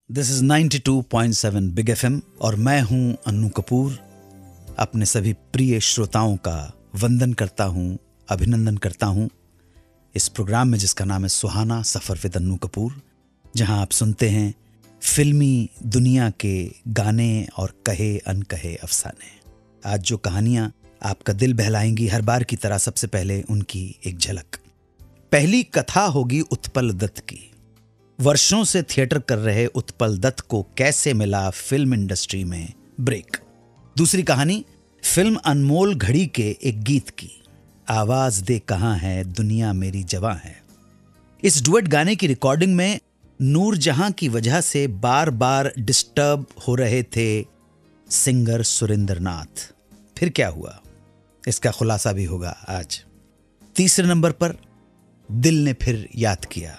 This is 92.7 big FM और मैं हूं अन्नू कपूर। अपने सभी प्रिय श्रोताओं का वंदन करता हूं, अभिनंदन करता हूं इस प्रोग्राम में जिसका नाम है सुहाना सफर विद अन्नू कपूर, जहां आप सुनते हैं फिल्मी दुनिया के गाने और कहे अनकहे अफसाने। आज जो कहानियां आपका दिल बहलाएंगी, हर बार की तरह सबसे पहले उनकी एक झलक। पहली कथा होगी उत्पल दत्त की। वर्षों से थिएटर कर रहे उत्पल दत्त को कैसे मिला फिल्म इंडस्ट्री में ब्रेक। दूसरी कहानी फिल्म अनमोल घड़ी के एक गीत की, आवाज दे कहां है दुनिया मेरी जवां है। इस डुएट गाने की रिकॉर्डिंग में नूरजहां की वजह से बार बार डिस्टर्ब हो रहे थे सिंगर सुरेंद्र नाथ। फिर क्या हुआ, इसका खुलासा भी होगा आज। तीसरे नंबर पर दिल ने फिर याद किया।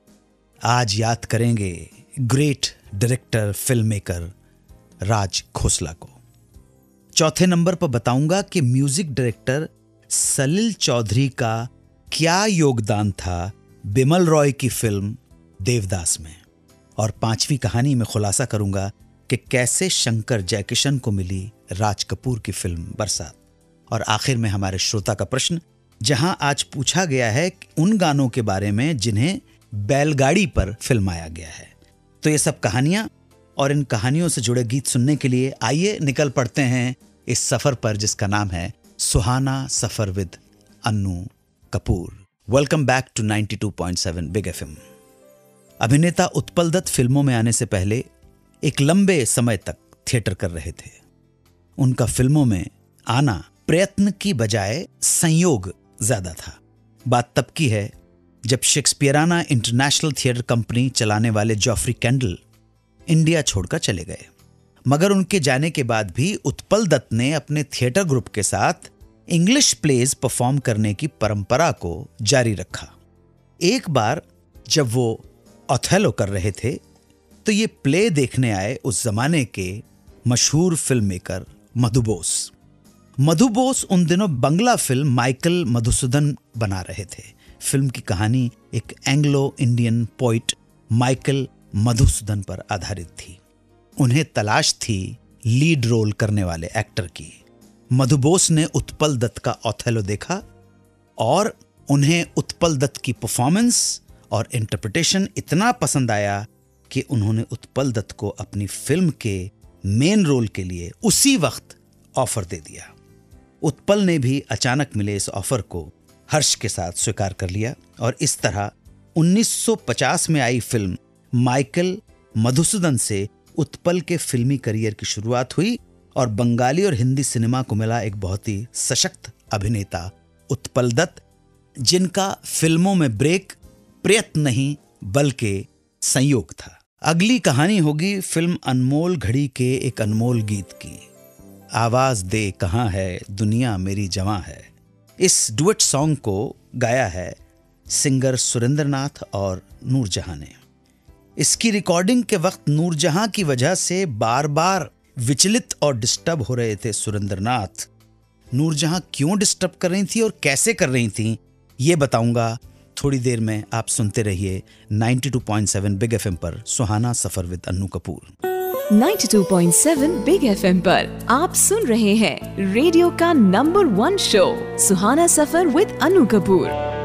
आज याद करेंगे great director film maker Raj Khosla को। चौथे नंबर पर बताऊंगा कि म्यूजिक डायरेक्टर सलिल चौधरी का क्या योगदान था बिमल रॉय की फिल्म देवदास में। और पांचवी कहानी में खुलासा करूंगा कि कैसे शंकर जयकिशन को मिली राज कपूर की फिल्म बरसात। और आखिर में हमारे श्रोता का प्रश्न, जहां आज पूछा गया है उन गानों के बारे में जिन्हें बैलगाड़ी पर फिल्माया गया है। तो ये सब कहानियां और इन कहानियों से जुड़े गीत सुनने के लिए आइए निकल पड़ते हैं इस सफर पर जिसका नाम है Suhana Safar with Annu Kapoor. Welcome back to 92.7 big FM. अभिनेता उत्पल दत्त फिल्मों में आने से पहले एक लंबे समय तक थिएटर कर रहे थे। उनका फिल्मों में आना प्रयत्न की बजाय संयोग ज्यादा था। बात तब की है जब शेक्सपियराना इंटरनेशनल थिएटर कंपनी चलाने वाले जॉफ्री कैंडल इंडिया छोड़कर चले गए। मगर उनके जाने के बाद भी उत्पल दत्त ने अपने थिएटर ग्रुप के साथ इंग्लिश प्लेज परफॉर्म करने की परंपरा को जारी रखा। एक बार जब वो ओथेलो कर रहे थे तो ये प्ले देखने आए उस जमाने के मशहूर फिल्म मेकर मधु बोस। मधु बोस उन दिनों बंगला फिल्म माइकल मधुसूदन बना रहे थे। फिल्म की कहानी एक Anglo Indian poet Michael Madhusudan पर आधारित थी। उन्हें तलाश थी लीड रोल करने वाले एक्टर की। मधु बोस ने उत्पल दत्त का ओथेलो देखा और उन्हें उत्पल दत्त की परफॉर्मेंस और इंटरप्रिटेशन इतना पसंद आया कि उन्होंने उत्पल दत्त को अपनी फिल्म के मेन रोल के लिए उसी वक्त ऑफर दे दिया। उत्पल ने भी अचानक मिले इस ऑफर को हर्ष के साथ स्वीकार कर लिया और इस तरह 1950 में आई फिल्म माइकल मधुसूदन से उत्पल के फिल्मी करियर की शुरुआत हुई और बंगाली और हिंदी सिनेमा को मिला एक बहुत ही सशक्त अभिनेता उत्पल दत्त, जिनका फिल्मों में ब्रेक प्रयत्न नहीं बल्कि संयोग था। अगली कहानी होगी फिल्म अनमोल घड़ी के एक अनमोल गीत की, आवाज दे कहां है दुनिया मेरी जवां है। इस डुएट सॉन्ग को गाया है सिंगर सुरेंद्र नाथ और नूरजहां ने। इसकी रिकॉर्डिंग के वक्त नूरजहां की वजह से बार बार विचलित और डिस्टर्ब हो रहे थे सुरेंद्र नाथ। नूरजहां क्यों डिस्टर्ब कर रही थी और कैसे कर रही थी ये बताऊंगा थोड़ी देर में। आप सुनते रहिए 92.7 बिग एफएम पर Suhana Safar with Annu Kapoor. 92.7 big FM पर आप सुन रहे हैं रेडियो का number 1 show Suhana Safar with Annu Kapoor.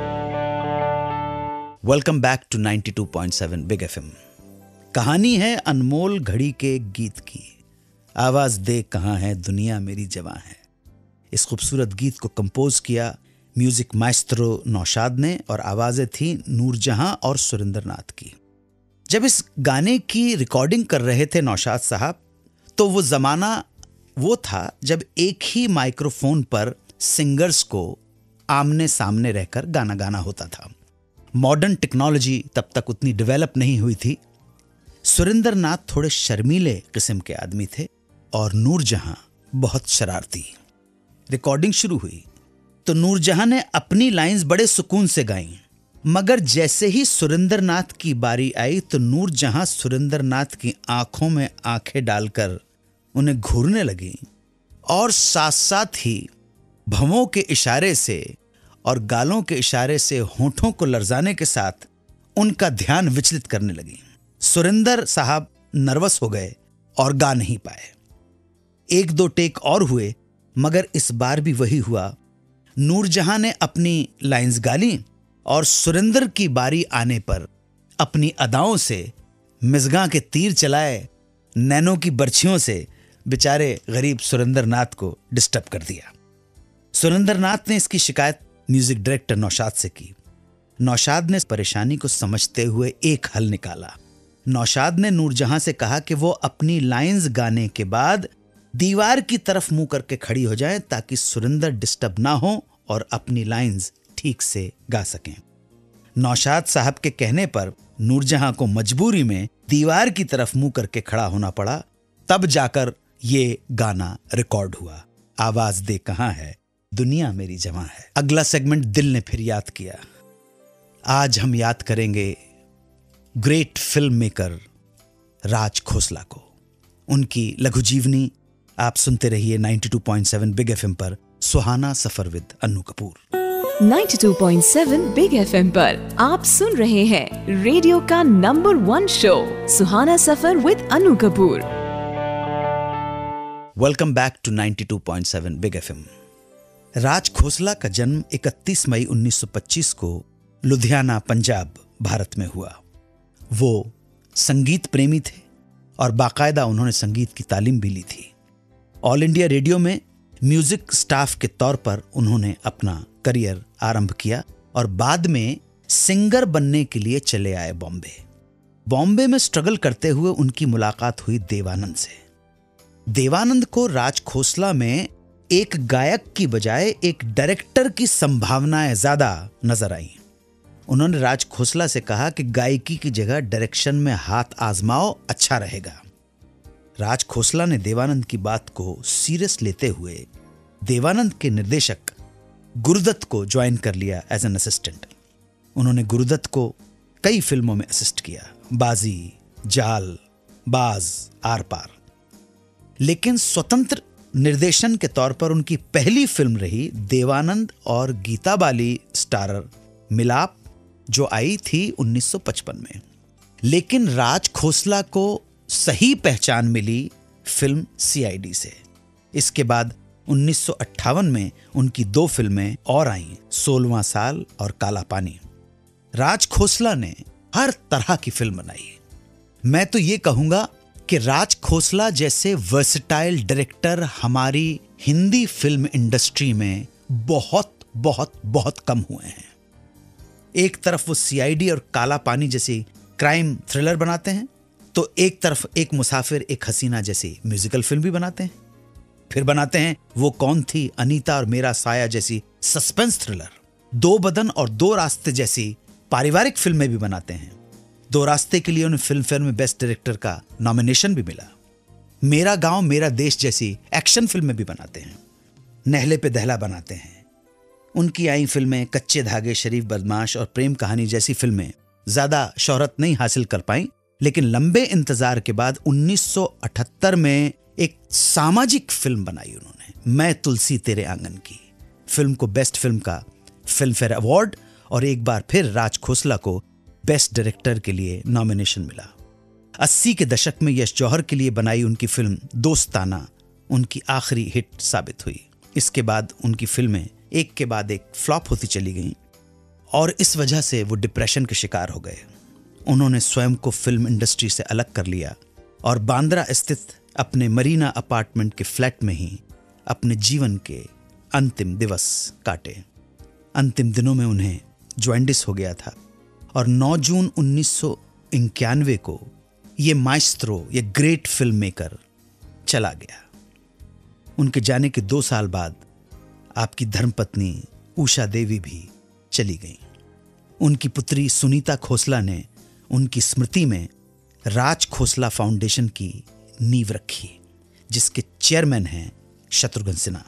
Welcome back to 92.7 big FM. कहानी है अनमोल घड़ी के गीत की, आवाज दे कहां है दुनिया मेरी जवां है। इस खूबसूरत गीत को कंपोज किया म्यूजिक माइस्ट्रो नौशाद ने और आवाजें थी नूरजहां और सुरेंद्र नाथ की। जब इस गाने की रिकॉर्डिंग कर रहे थे नौशाद साहब, तो वो जमाना वो था जब एक ही माइक्रोफोन पर सिंगर्स को आमने सामने रहकर गाना गाना होता था। मॉडर्न टेक्नोलॉजी तब तक उतनी डेवलप नहीं हुई थी। सुरेंद्र नाथ थोड़े शर्मीले किस्म के आदमी थे और नूरजहां बहुत शरारती। रिकॉर्डिंग शुरू हुई तो नूरजहां ने अपनी लाइंस बड़े सुकून से गाईं, मगर जैसे ही सुरेंद्र नाथ की बारी आई तो नूरजहां सुरेंद्र नाथ की आंखों में आंखें डालकर उन्हें घूरने लगी और साथ साथ ही भवों के इशारे से और गालों के इशारे से होठों को लर्जाने के साथ उनका ध्यान विचलित करने लगी। सुरेंद्र साहब नर्वस हो गए और गा नहीं पाए। 1-2 टेक और हुए, मगर इस बार भी वही हुआ। नूरजहां ने अपनी लाइंस गा ली और सुरेंद्र की बारी आने पर अपनी अदाओं से मिसगां के तीर चलाए, नैनों की बर्छियों से बेचारे गरीब सुरेंद्र नाथ को डिस्टर्ब कर दिया। सुरेंद्र नाथ ने इसकी शिकायत म्यूजिक डायरेक्टर नौशाद से की। नौशाद ने परेशानी को समझते हुए एक हल निकाला। नौशाद ने नूरजहां से कहा कि वो अपनी लाइंस गाने के बाद दीवार की तरफ मुंह करके खड़ी हो जाए ताकि सुरेंद्र डिस्टर्ब ना हो और अपनी लाइंस ठीक से गा सकें। नौशाद साहब के कहने पर नूरजहां को मजबूरी में दीवार की तरफ मुंह करके खड़ा होना पड़ा। तब जाकर ये गाना रिकॉर्ड हुआ। आवाज दे कहां है, दुनिया मेरी जवां है। अगला सेगमेंट दिल ने फिर याद किया। आज हम याद करेंगे great film maker Raj Khosla को। उनकी लघु जीवनी आप सुनते रहिए 92.7 बिग एफएम पर Suhana Safar with Annu Kapoor. 92.7 big FM पर आप सुन रहे हैं रेडियो का number 1 show Suhana Safar with Annu Kapoor. Welcome back to 92.7 big FM. Raj Khosla का जन्म 31 मई 1925 को लुधियाना, पंजाब, भारत में हुआ। वो संगीत प्रेमी थे और बाकायदा उन्होंने संगीत की तालीम भी ली थी। ऑल इंडिया रेडियो में म्यूजिक स्टाफ के तौर पर उन्होंने अपना करियर आरंभ किया और बाद में सिंगर बनने के लिए चले आए बॉम्बे। बॉम्बे में स्ट्रगल करते हुए उनकी मुलाकात हुई देवानंद से। देवानंद को राज खोसला में एक गायक की बजाय एक डायरेक्टर की संभावनाएं ज्यादा नजर आई। उन्होंने राज खोसला से कहा कि गायकी की जगह डायरेक्शन में हाथ आजमाओ, अच्छा रहेगा। राज खोसला ने देवानंद की बात को सीरियस लेते हुए देवानंद के निर्देशक गुरुदत्त को ज्वाइन कर लिया एज एन असिस्टेंट। उन्होंने गुरुदत्त को कई फिल्मों में असिस्ट किया, बाजी, जाल, बाज, आर पार। लेकिन स्वतंत्र निर्देशन के तौर पर उनकी पहली फिल्म रही देवानंद और गीता बाली स्टारर मिलाप, जो आई थी 1955 में। लेकिन राज खोसला को सही पहचान मिली फिल्म सीआईडी से। इसके बाद 1958 में उनकी 2 फिल्में और आईं, 16वां साल और काला पानी। राज खोसला ने हर तरह की फिल्म बनाई। मैं तो ये कहूंगा कि राज खोसला जैसे वर्सेटाइल डायरेक्टर हमारी हिंदी फिल्म इंडस्ट्री में बहुत बहुत बहुत कम हुए हैं। एक तरफ वो सीआईडी और काला पानी जैसी क्राइम थ्रिलर बनाते हैं, तो एक तरफ एक मुसाफिर एक हसीना जैसी म्यूजिकल फिल्म भी बनाते हैं। फिर बनाते हैं वो कौन थी अनीता और मेरा साया जैसी सस्पेंस थ्रिलर। 2 बदन और 2 रास्ते जैसी पारिवारिक फिल्में भी बनाते हैं। 2 रास्ते के लिए उन्हें फिल्म फेयर में बेस्ट डायरेक्टर का नॉमिनेशन भी मिला। मेरा गांव मेरा देश जैसी एक्शन फिल्में भी बनाते हैं। नहले पे दहला बनाते हैं। उनकी आई फिल्में कच्चे धागे, शरीफ बदमाश और प्रेम कहानी जैसी फिल्में ज्यादा शोहरत नहीं हासिल कर पाई, लेकिन लंबे इंतजार के बाद 1978 में एक सामाजिक फिल्म बनाई उन्होंने, मैं तुलसी तेरे आंगन की। फिल्म को बेस्ट फिल्म का फिल्म फेयर अवार्ड और एक बार फिर राज खोसला को बेस्ट डायरेक्टर के लिए नॉमिनेशन मिला। 80 के दशक में यश जौहर के लिए बनाई उनकी फिल्म दोस्ताना उनकी आखिरी हिट साबित हुई। इसके बाद उनकी फिल्में एक के बाद एक फ्लॉप होती चली गईं और इस वजह से वो डिप्रेशन के शिकार हो गए। उन्होंने स्वयं को फिल्म इंडस्ट्री से अलग कर लिया और बांद्रा स्थित अपने मरीना अपार्टमेंट के फ्लैट में ही अपने जीवन के अंतिम दिवस काटे। अंतिम दिनों में उन्हें जॉन्डिस हो गया था और 9 जून 1991 को ये माइस्ट्रो, ये ग्रेट फिल्म मेकर चला गया। उनके जाने के 2 साल बाद आपकी धर्मपत्नी उषा देवी भी चली गईं। उनकी पुत्री सुनीता खोसला ने उनकी स्मृति में राज खोसला फाउंडेशन की नींव रखी, जिसके चेयरमैन हैं शत्रुघ्न सिन्हा।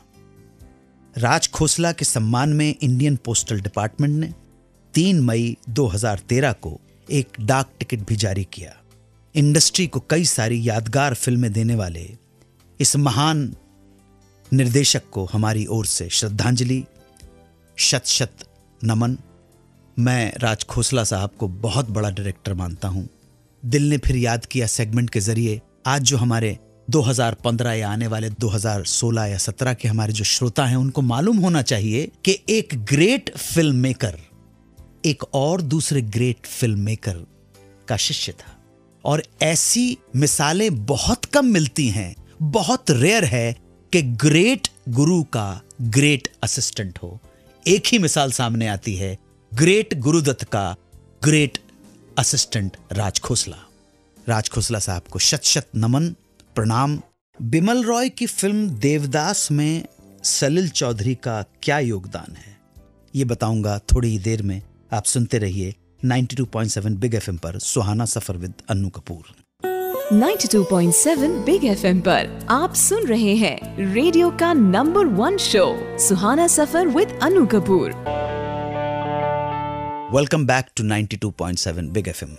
राज खोसला के सम्मान में इंडियन पोस्टल डिपार्टमेंट ने 3 मई 2013 को एक डाक टिकट भी जारी किया। इंडस्ट्री को कई सारी यादगार फिल्में देने वाले इस महान निर्देशक को हमारी ओर से श्रद्धांजलि, शत शत नमन। मैं राज खोसला साहब को बहुत बड़ा डायरेक्टर मानता हूं। दिल ने फिर याद किया सेगमेंट के जरिए आज जो हमारे 2015 या आने वाले 2016 या 17 के हमारे जो श्रोता हैं उनको मालूम होना चाहिए कि एक ग्रेट फिल्म मेकर एक और दूसरे ग्रेट फिल्म मेकर का शिष्य था। और ऐसी मिसालें बहुत कम मिलती हैं, बहुत रेयर है कि ग्रेट गुरु का ग्रेट असिस्टेंट हो। एक ही मिसाल सामने आती है, ग्रेट गुरुदत्त का ग्रेट असिस्टेंट राज खोसला। राज खोसला साहब को शत शत नमन, प्रणाम। बिमल रॉय की फिल्म देवदास में सलिल चौधरी का क्या योगदान है ये बताऊंगा थोड़ी ही देर में। आप सुनते रहिए 92.7 बिग एफएम पर Suhana Safar with Annu Kapoor. 92.7 big FM पर आप सुन रहे हैं रेडियो का number 1 show Suhana Safar with Annu Kapoor. Welcome back to 92.7 big FM.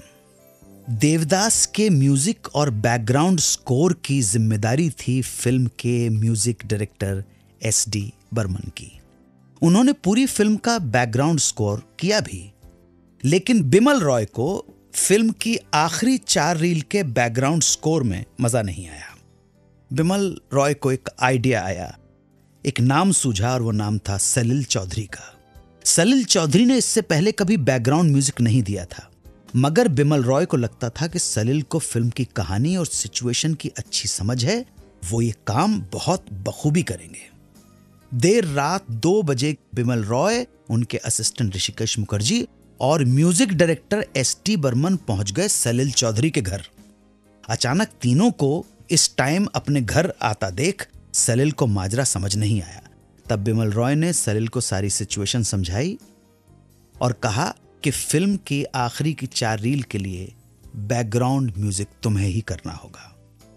Devdas के म्यूजिक और बैकग्राउंड स्कोर की जिम्मेदारी थी फिल्म के म्यूजिक डायरेक्टर SD बर्मन की। उन्होंने पूरी फिल्म का बैकग्राउंड स्कोर किया भी, लेकिन बिमल रॉय को फिल्म की आखिरी 4 रील के बैकग्राउंड स्कोर में मजा नहीं आया। बिमल रॉय को एक आइडिया आया, एक नाम सूझा और वो नाम था सलिल चौधरी का। सलिल चौधरी ने इससे पहले कभी बैकग्राउंड म्यूजिक नहीं दिया था, मगर बिमल रॉय को लगता था कि सलिल को फिल्म की कहानी और सिचुएशन की अच्छी समझ है, वो ये काम बहुत बखूबी करेंगे। देर रात 2 बजे बिमल रॉय, उनके असिस्टेंट ऋषिकेश मुखर्जी और म्यूजिक डायरेक्टर SD बर्मन पहुंच गए सलिल चौधरी के घर। अचानक तीनों को इस टाइम अपने घर आता देख सलिल को माजरा समझ नहीं आया। तब बिमल रॉय ने सलिल को सारी सिचुएशन समझाई और कहा कि फिल्म की आखिरी की 4 रील के लिए बैकग्राउंड म्यूजिक तुम्हें ही करना होगा।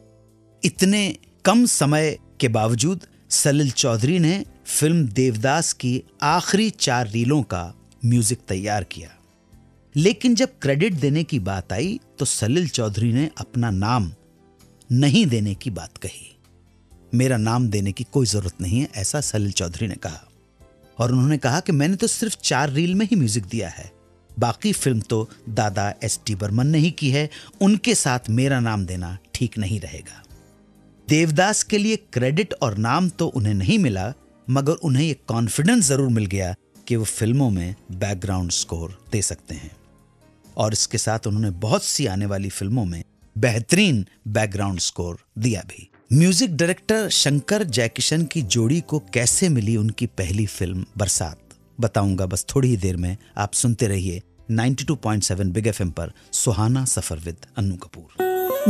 इतने कम समय के बावजूद सलिल चौधरी ने फिल्म देवदास की आखिरी 4 रीलों का म्यूजिक तैयार किया। लेकिन जब क्रेडिट देने की बात आई तो सलिल चौधरी ने अपना नाम नहीं देने की बात कही। मेरा नाम देने की कोई जरूरत नहीं है, ऐसा सलिल चौधरी ने कहा। और उन्होंने कहा कि मैंने तो सिर्फ 4 रील में ही म्यूजिक दिया है, बाकी फिल्म तो दादा SD बर्मन ने ही की है, उनके साथ मेरा नाम देना ठीक नहीं रहेगा। देवदास के लिए क्रेडिट और नाम तो उन्हें नहीं मिला, मगर उन्हें यह कॉन्फिडेंस जरूर मिल गया कि वो फिल्मों में बैकग्राउंड स्कोर दे सकते हैं। और इसके साथ उन्होंने बहुत सी आने वाली फिल्मों में बेहतरीन बैकग्राउंड स्कोर दिया भी। म्यूजिक डायरेक्टर शंकर जयकिशन की जोड़ी को कैसे मिली उनकी पहली फिल्म बरसात, बताऊंगा बस थोड़ी ही देर में। आप सुनते रहिए 92.7 बिग एफएम पर Suhana Safar with Annu Kapoor.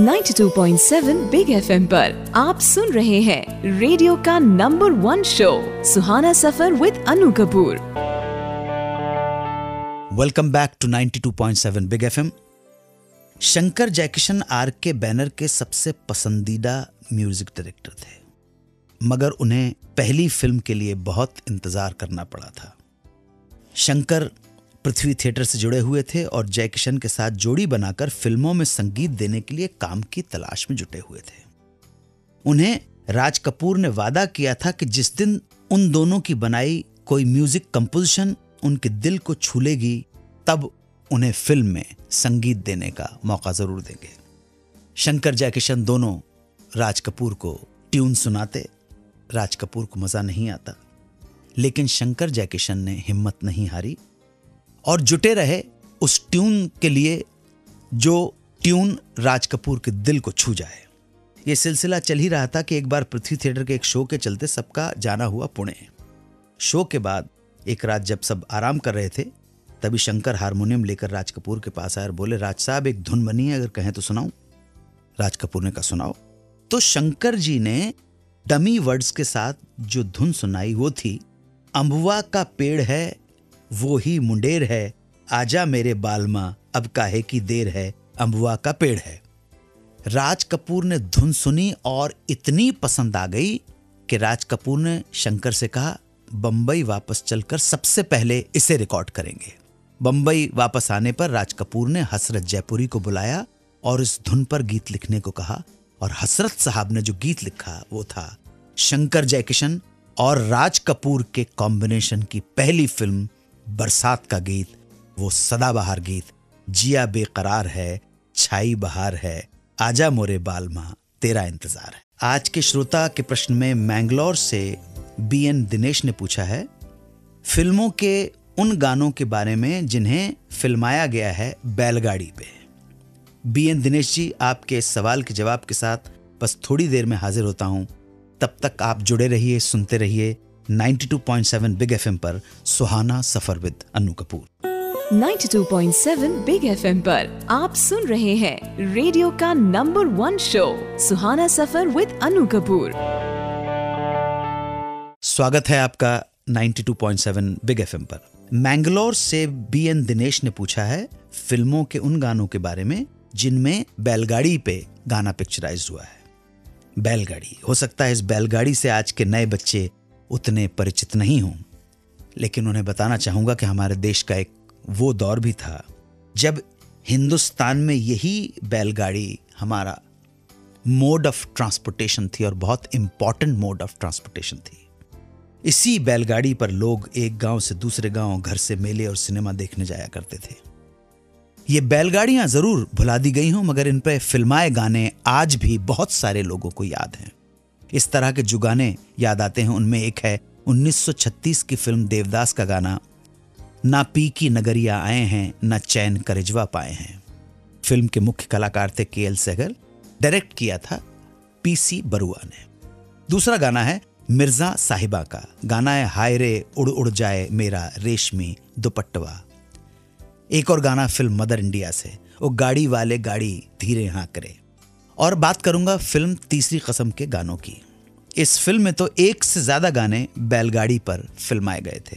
92.7 big FM पर आप सुन रहे हैं रेडियो का number 1 show Suhana Safar with Annu Kapoor. Welcome back to 92.7 big FM. Shankar Jaikishan RK banner के सबसे पसंदीदा म्यूजिक डायरेक्टर थे, मगर उन्हें पहली फिल्म के लिए बहुत इंतजार करना पड़ा था। शंकर पृथ्वी थिएटर से जुड़े हुए थे और जयकिशन के साथ जोड़ी बनाकर फिल्मों में संगीत देने के लिए काम की तलाश में जुटे हुए थे। उन्हें राज कपूर ने वादा किया था कि जिस दिन उन दोनों की बनाई कोई म्यूजिक कंपोजिशन उनके दिल को छू लेगी, तब उन्हें फिल्म में संगीत देने का मौका जरूर देंगे। शंकर जयकिशन दोनों राज कपूर को ट्यून सुनाते, राज कपूर को मजा नहीं आता, लेकिन शंकर जयकिशन ने हिम्मत नहीं हारी और जुटे रहे उस ट्यून के लिए जो ट्यून राज कपूर के दिल को छू जाए। यह सिलसिला चल ही रहा था कि एक बार पृथ्वी थिएटर के एक शो के चलते सबका जाना हुआ पुणे। शो के बाद एक रात जब सब आराम कर रहे थे, तभी शंकर हारमोनियम लेकर राज कपूर के पास आए और बोले, राज साहब एक धुन बनी है, अगर कहें तो सुनाऊं। राज कपूर ने कहा सुनाओ। तो शंकर जी ने डमी वर्ड्स के साथ जो धुन सुनाई वो थी, अम्बुआ का पेड़ है वो ही मुंडेर है, आजा मेरे बालमा अब काहे की देर है, अम्बुआ का पेड़ है। राज कपूर ने धुन सुनी और इतनी पसंद आ गई कि राज कपूर ने शंकर से कहा, बंबई वापस चलकर सबसे पहले इसे रिकॉर्ड करेंगे। बंबई वापस आने पर राज कपूर ने हसरत जयपुरी को बुलाया और इस धुन पर गीत लिखने को कहा। और हसरत साहब ने जो गीत लिखा वो था शंकर जयकिशन और राज कपूर के कॉम्बिनेशन की पहली फिल्म बरसात का गीत, वो सदाबहार गीत जिया बेकरार है, छाई बहार है, आजा मोरे बालमा तेरा इंतजार है। आज के श्रोता के प्रश्न में मैंगलोर से BN दिनेश ने पूछा है, फिल्मों के उन गानों के बारे में जिन्हें फिल्माया गया है बैलगाड़ी पे। BN दिनेश जी, आपके इस सवाल के जवाब के साथ बस थोड़ी देर में हाजिर होता हूं। तब तक आप जुड़े रहिए, सुनते रहिए 92.7 बिग FM पर Suhana Safar with Annu Kapoor. 92.7 big FM पर आप सुन रहे हैं रेडियो का number 1 show Suhana Safar with Annu Kapoor. स्वागत है आपका 92.7 बिग FM पर। मैंगलोर से BN दिनेश ने पूछा है, फिल्मों के उन गानों के बारे में जिनमें बैलगाड़ी पे गाना पिक्चराइज हुआ है। बैलगाड़ी, हो सकता है इस बैलगाड़ी से आज के नए बच्चे उतने परिचित नहीं हों, लेकिन उन्हें बताना चाहूंगा कि हमारे देश का एक वो दौर भी था जब हिंदुस्तान में यही बैलगाड़ी हमारा मोड ऑफ ट्रांसपोर्टेशन थी और बहुत इंपॉर्टेंट मोड ऑफ ट्रांसपोर्टेशन थी। इसी बैलगाड़ी पर लोग एक गांव से दूसरे गांव, घर से मेले और सिनेमा देखने जाया करते थे। ये बैलगाड़ियां जरूर भुला दी गई हों, मगर इन पर फिल्माए गाने आज भी बहुत सारे लोगों को याद हैं। इस तरह के जो गाने याद आते हैं उनमें एक है 1936 की फिल्म देवदास का गाना, ना पी की नगरिया आए हैं, ना चैन करिजवा पाए हैं। फिल्म के मुख्य कलाकार थे KL सहगल, डायरेक्ट किया था PC बरुआ ने। दूसरा गाना है मिर्जा साहिबा का, गाना है हाय रे उड़ उड़ जाए मेरा रेशमी दुपट्टवा। एक और गाना फिल्म मदर इंडिया से, वो गाड़ी वाले गाड़ी धीरे हाँ करे। और बात करूंगा फिल्म तीसरी कसम के गानों की। इस फिल्म में तो एक से ज्यादा गाने बैलगाड़ी पर फिल्माए गए थे।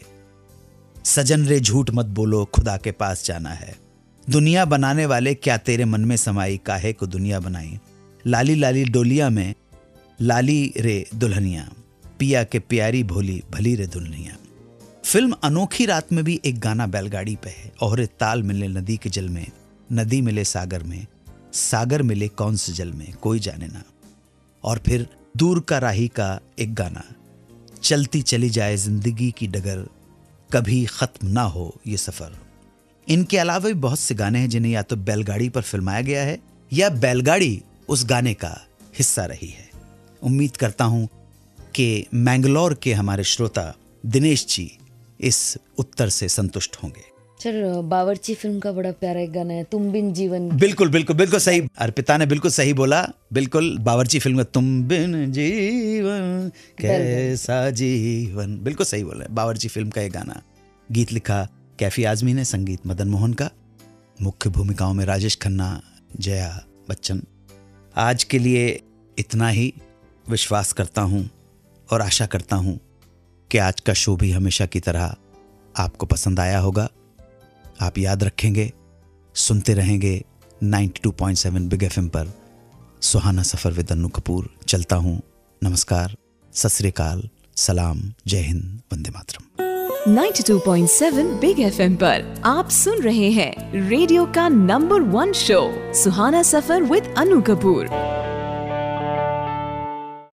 सजन रे झूठ मत बोलो, खुदा के पास जाना है, दुनिया बनाने वाले क्या तेरे मन में समाई, काहे को दुनिया बनाई, लाली लाली डोलिया में लाली रे दुल्हनिया, पिया के प्यारी भोली भली रे दुल्हनिया। फिल्म अनोखी रात में भी एक गाना बैलगाड़ी पे है, ओहरे ताल मिले नदी के जल में, नदी मिले सागर में, सागर मिले कौन से जल में, कोई जाने ना। और फिर दूर का राही का एक गाना, चलती चली जाए जिंदगी की डगर, कभी खत्म ना हो ये सफर। इनके अलावा भी बहुत से गाने हैं जिन्हें या तो बैलगाड़ी पर फिल्माया गया है या बैलगाड़ी उस गाने का हिस्सा रही है। उम्मीद करता हूं कि मैंगलोर के हमारे श्रोता दिनेश जी इस उत्तर से संतुष्ट होंगे। सर, बावर्ची फिल्म का बड़ा प्यारा एक गाना है, तुम बिन जीवन। बिल्कुल बिल्कुल बिल्कुल सही, अर्पिता ने बिल्कुल सही बोला। बिल्कुल, बावर्ची फिल्म का तुम बिन जीवन कैसा जीवन, बिल्कुल सही बोला। बावर्ची फिल्म का ये गाना, गीत लिखा कैफी आजमी ने, संगीत मदन मोहन का, मुख्य भूमिकाओं में राजेश खन्ना, जया बच्चन। आज के लिए इतना ही। विश्वास करता हूं और आशा करता हूं कि आज का शो भी हमेशा की तरह आपको पसंद आया होगा। आप याद रखेंगे, सुनते रहेंगे 92.7 बिग FM पर सुहाना सफर विद अन्नू कपूर। चलता हूं, नमस्कार, सत श्री अकाल, सलाम, जय हिंद, वंदे मातरम। 92.7 बिग FM पर आप सुन रहे हैं रेडियो का number 1 show Suhana Safar with Annu Kapoor.